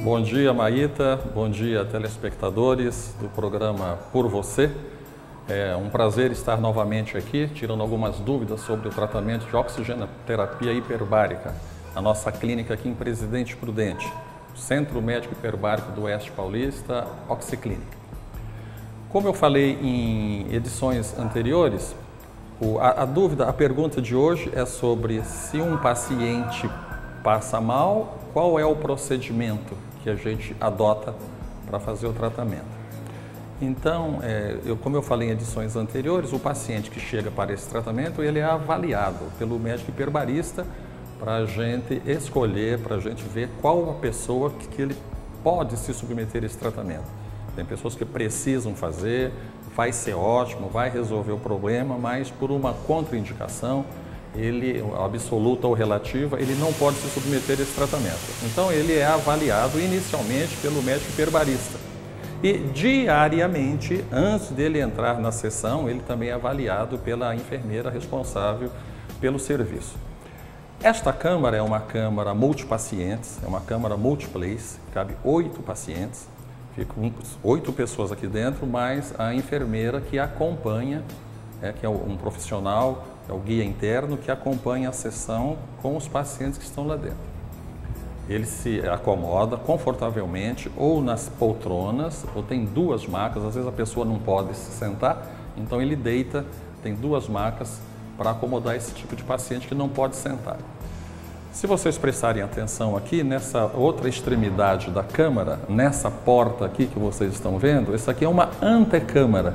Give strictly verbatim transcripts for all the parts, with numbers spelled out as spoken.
Bom dia, Maíta. Bom dia, telespectadores do programa Por Você. É um prazer estar novamente aqui, tirando algumas dúvidas sobre o tratamento de oxigenoterapia hiperbárica, na nossa clínica aqui em Presidente Prudente, Centro Médico Hiperbárico do Oeste Paulista, Oxiclínica. Como eu falei em edições anteriores, a, a dúvida, a pergunta de hoje é sobre se um paciente passa mal, qual é o procedimento que a gente adota para fazer o tratamento. Então, é, eu, como eu falei em edições anteriores, o paciente que chega para esse tratamento, ele é avaliado pelo médico hiperbarista para a gente escolher, para a gente ver qual a pessoa que, que ele pode se submeter a esse tratamento. Tem pessoas que precisam fazer, vai ser ótimo, vai resolver o problema, mas por uma contraindicação, ele, absoluta ou relativa, ele não pode se submeter a esse tratamento. Então, ele é avaliado inicialmente pelo médico hiperbarista. E diariamente, antes dele entrar na sessão, ele também é avaliado pela enfermeira responsável pelo serviço. Esta câmara é uma câmara multipacientes, é uma câmara multiplace, cabe oito pacientes, ficam oito pessoas aqui dentro, mais a enfermeira que acompanha, é, que é um profissional, é o guia interno que acompanha a sessão com os pacientes que estão lá dentro. Ele se acomoda confortavelmente ou nas poltronas, ou tem duas macas, às vezes a pessoa não pode se sentar, então ele deita, tem duas macas para acomodar esse tipo de paciente que não pode sentar. Se vocês prestarem atenção aqui, nessa outra extremidade da câmara, nessa porta aqui que vocês estão vendo, essa aqui é uma antecâmara.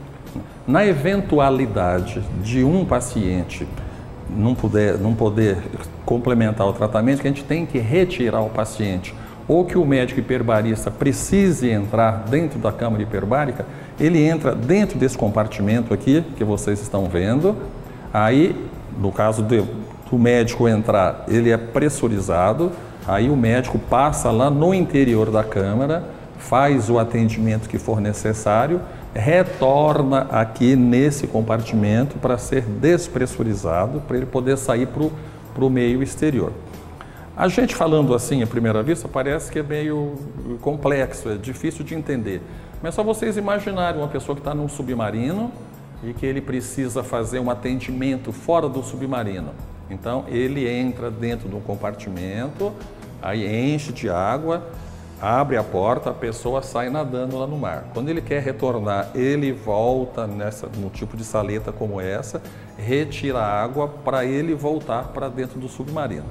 Na eventualidade de um paciente não poder, não poder complementar o tratamento, que a gente tem que retirar o paciente, ou que o médico hiperbarista precise entrar dentro da câmara hiperbárica, ele entra dentro desse compartimento aqui, que vocês estão vendo. Aí, no caso do, do médico entrar, ele é pressurizado, aí o médico passa lá no interior da câmara, faz o atendimento que for necessário, retorna aqui nesse compartimento para ser despressurizado, para ele poder sair para o meio exterior. A gente falando assim à primeira vista parece que é meio complexo, é difícil de entender, mas só vocês imaginarem uma pessoa que está num submarino e que ele precisa fazer um atendimento fora do submarino. Então ele entra dentro de um compartimento, aí enche de água, abre a porta, a pessoa sai nadando lá no mar. Quando ele quer retornar, ele volta nessa, num tipo de saleta como essa, retira a água para ele voltar para dentro do submarino.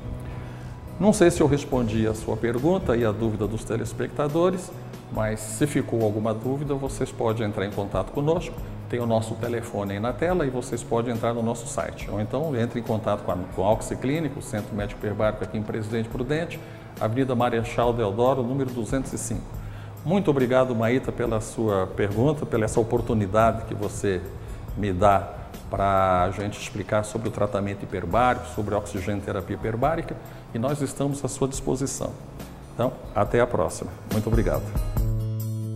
Não sei se eu respondi a sua pergunta e a dúvida dos telespectadores, mas se ficou alguma dúvida, vocês podem entrar em contato conosco. Tem o nosso telefone aí na tela e vocês podem entrar no nosso site. Ou então entre em contato com a, com a Oxiclínica, o Centro Médico Hiperbárico aqui em Presidente Prudente, Avenida Marechal Deodoro, número duzentos e cinco. Muito obrigado, Maíta, pela sua pergunta, pela essa oportunidade que você me dá para a gente explicar sobre o tratamento hiperbárico, sobre a oxigenoterapia hiperbárica, e nós estamos à sua disposição. Então, até a próxima. Muito obrigado.